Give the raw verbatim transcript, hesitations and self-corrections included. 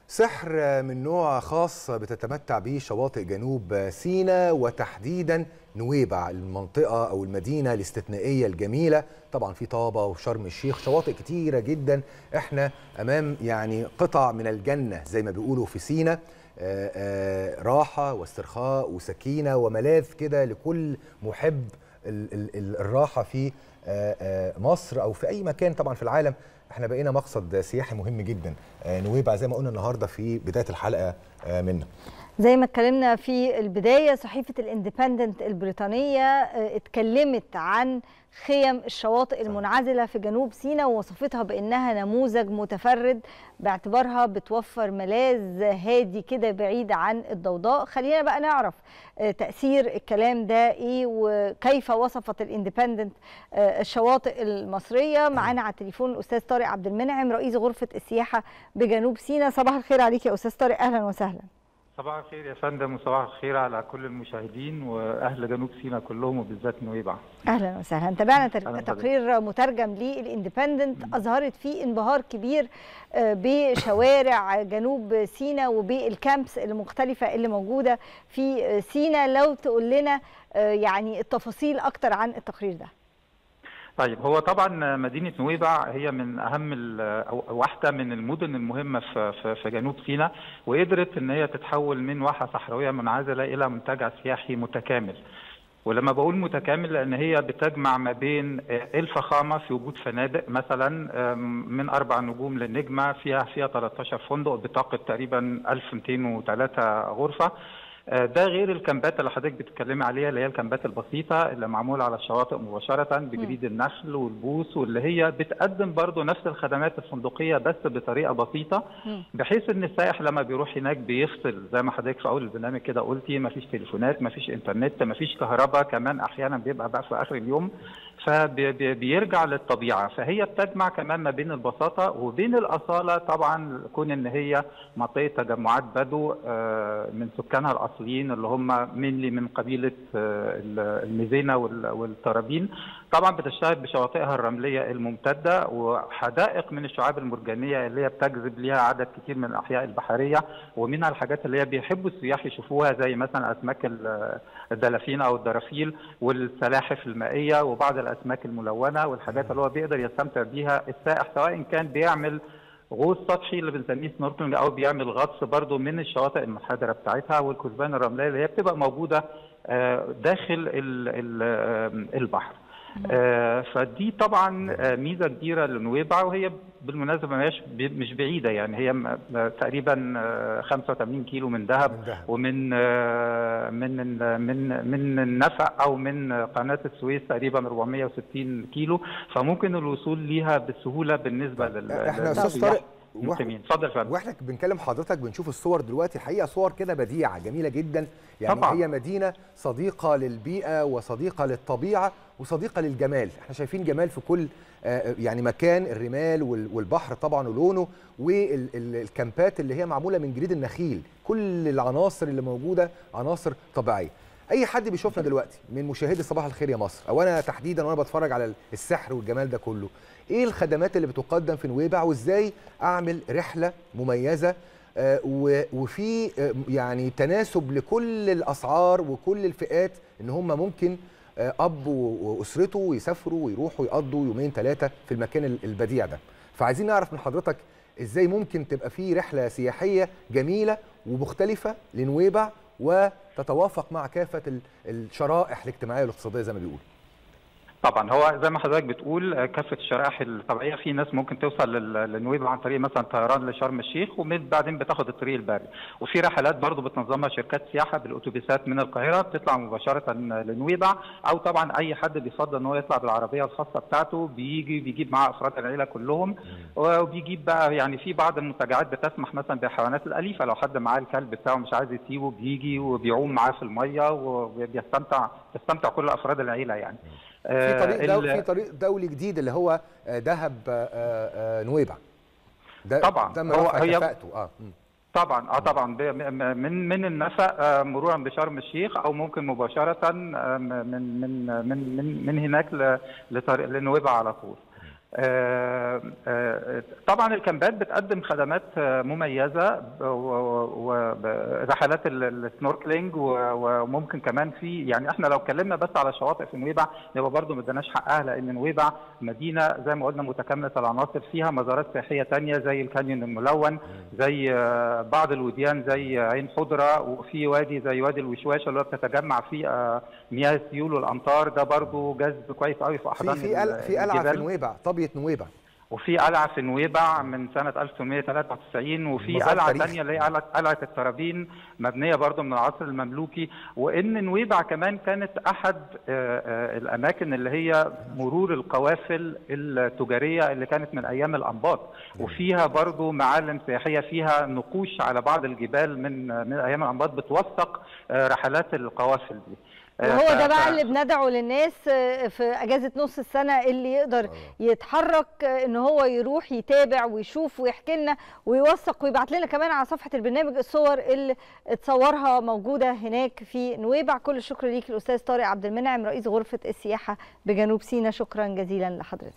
سحر من نوع خاص بتتمتع به شواطئ جنوب سيناء وتحديدا نويبع، المنطقة أو المدينة الاستثنائية الجميلة. طبعا في طابة وشرم الشيخ، شواطئ كتيرة جدا. احنا أمام يعني قطع من الجنة زي ما بيقولوا في سيناء، آآ آآ راحة واسترخاء وسكينة وملاذ كده لكل محب الراحة في مصر أو في أي مكان طبعا في العالم. احنا بقينا مقصد سياحي مهم جدا نويبع زي ما قلنا النهارده في بدايه الحلقه منا. زي ما اتكلمنا في البدايه، صحيفه الاندبندنت البريطانيه اتكلمت عن خيم الشواطئ المنعزله في جنوب سيناء ووصفتها بانها نموذج متفرد باعتبارها بتوفر ملاذ هادي كده بعيد عن الضوضاء. خلينا بقى نعرف تاثير الكلام ده ايه وكيف وصفت الاندبندنت الشواطئ المصريه. معانا على التليفون الاستاذ طارق عبد المنعم، رئيس غرفه السياحه بجنوب سيناء. صباح الخير عليك يا استاذ طارق، اهلا وسهلا. صباح الخير يا فندم، وصباح الخير على كل المشاهدين واهل جنوب سيناء كلهم وبالذات نويبع. اهلا وسهلا. تابعنا تقرير مترجم للاندبندنت اظهرت فيه انبهار كبير بشوارع جنوب سيناء وبالكامبس المختلفه اللي موجوده في سيناء. لو تقول لنا يعني التفاصيل اكتر عن التقرير ده. طيب، هو طبعا مدينه نويبع هي من اهم او واحده من المدن المهمه في في جنوب سيناء، وقدرت ان هي تتحول من واحه صحراويه منعزله الى منتجع سياحي متكامل. ولما بقول متكامل لان هي بتجمع ما بين الفخامه في وجود فنادق مثلا من اربع نجوم للنجمه، فيها فيها ثلاثة عشر فندق بطاقه تقريبا ألف ومئتين وثلاثة غرفه. ده غير الكامبات اللي حضرتك بتتكلمي عليها اللي هي الكامبات البسيطه اللي معموله على الشواطئ مباشره بجريد النخل والبوس، واللي هي بتقدم برضو نفس الخدمات الفندقيه بس بطريقه بسيطه، بحيث ان السائح لما بيروح هناك بيفصل زي ما حضرتك في اول البرنامج كده قلتي. مفيش تليفونات، مفيش انترنت، مفيش كهرباء، كمان احيانا بيبقى بقى في اخر اليوم، فبيرجع للطبيعه. فهي بتجمع كمان ما بين البساطه وبين الاصاله، طبعا كون ان هي منطقه تجمعات بدو من سكانها الاصليين اللي هم منلي من قبيله المزينه والترابين. طبعا بتشتهر بشواطئها الرمليه الممتده وحدائق من الشعاب المرجانيه اللي هي بتجذب ليها عدد كتير من الاحياء البحريه، ومنها الحاجات اللي هي بيحبوا السياح يشوفوها زي مثلا اسماك الدلافين او الدرافيل والسلاحف المائيه وبعض الاسماك الملونه والحاجات اللي هو بيقدر يستمتع بيها السائح، سواء كان بيعمل غوص سطحي اللي بنسميه سنوركلينج او بيعمل غطس برضه من الشواطئ المنحدره بتاعتها والكثبان الرمليه اللي هي بتبقى موجوده داخل البحر. آه فدي طبعا آه ميزه كبيره لنويبع، وهي بالمناسبه مش مش بعيده، يعني هي تقريبا آه خمسة وثمانين كيلو من دهب ومن آه من من من النفق او من قناه السويس تقريبا أربعمئة وستين كيلو، فممكن الوصول ليها بسهوله بالنسبه لل احنا استاذ طارق اتفضل فندم. واحنا بنكلم حضرتك بنشوف الصور دلوقتي، الحقيقه صور كده بديعه جميله جدا. يعني طبعا هي مدينه صديقه للبيئه وصديقه للطبيعه وصديقه للجمال. احنا شايفين جمال في كل يعني مكان، الرمال والبحر طبعا ولونه، والكامبات اللي هي معموله من جريد النخيل. كل العناصر اللي موجوده عناصر طبيعيه. اي حد بيشوفنا دلوقتي من مشاهدي صباح الخير يا مصر او انا تحديدا وانا بتفرج على السحر والجمال ده كله، ايه الخدمات اللي بتقدم في نويبع وازاي اعمل رحله مميزه آه وفي آه يعني تناسب لكل الاسعار وكل الفئات، ان هم ممكن آه اب واسرته يسافروا ويروحوا يقضوا يومين ثلاثه في المكان البديع ده. فعايزين نعرف من حضرتك ازاي ممكن تبقى في رحله سياحيه جميله ومختلفه لنويبع وتتوافق مع كافه الشرائح الاجتماعيه والاقتصاديه زي ما بيقولوا. طبعا هو زي ما حضرتك بتقول كافه الشرائح الطبيعيه. في ناس ممكن توصل لنويبع عن طريق مثلا طيران لشرم الشيخ وبعدين بتاخد الطريق البري، وفي رحلات برضه بتنظمها شركات سياحه بالاتوبيسات من القاهره بتطلع مباشره لنويبع، او طبعا اي حد بيفضل ان هو يطلع بالعربيه الخاصه بتاعته بيجي بيجيب معاه افراد العيله كلهم، وبيجيب بقى يعني في بعض المنتجعات بتسمح مثلا بالحيوانات الاليفه، لو حد معاه الكلب بتاعه مش عايز يسيبه بيجي وبيعوم معاه في الميه وبيستمتع تستمتع كل افراد العيله يعني. في طريق دو في طريق دولي جديد اللي هو دهب نويبع. ده طبعا ده هو هي اه طبعا اه طبعا من من النفق مرورا بشرم الشيخ او ممكن مباشره من من من من, من هناك لطريق لنويبع على طول. آه، آه، طبعا الكامبات بتقدم خدمات آه، مميزه، ورحلات السنوركلينج، وممكن كمان في، يعني احنا لو اتكلمنا بس على شواطئ في نويبع يبقى برضه ما اديناش حقها، لان نويبع مدينه زي ما قلنا متكامله العناصر، فيها مزارات سياحيه ثانيه زي الكانيون الملون، زي آه، بعض الوديان زي عين حضره، وفي وادي زي وادي الوشواشه اللي هو بتتجمع فيه آه، مياه السيول والامطار، ده برضه جذب كويس قوي في احضان في في في قلعه في نويبع، طابيه نويبع، وفي قلعه في نويبع من سنه ألف وثمانمائة وثلاثة وتسعين، وفي قلعه ثانيه اللي هي قلعه الترابين مبنيه برضه من العصر المملوكي. وان نويبع كمان كانت احد الاماكن اللي هي مرور القوافل التجاريه اللي كانت من ايام الانباط، وفيها برضه معالم سياحيه، فيها نقوش على بعض الجبال من من ايام الانباط بتوثق رحلات القوافل دي. وهو ده بقى اللي بندعو للناس في اجازه نص السنه اللي يقدر يتحرك ان هو يروح يتابع ويشوف ويحكي لنا ويوثق ويبعت لنا كمان على صفحه البرنامج الصور اللي اتصورها موجوده هناك في نويبع. كل الشكر ليك الاستاذ طارق عبد المنعم رئيس غرفه السياحه بجنوب سيناء، شكرا جزيلا لحضرتك.